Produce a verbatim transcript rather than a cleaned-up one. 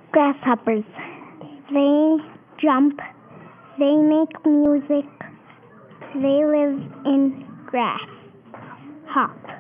Grasshoppers. They jump, they make music, they live in grass. Hop.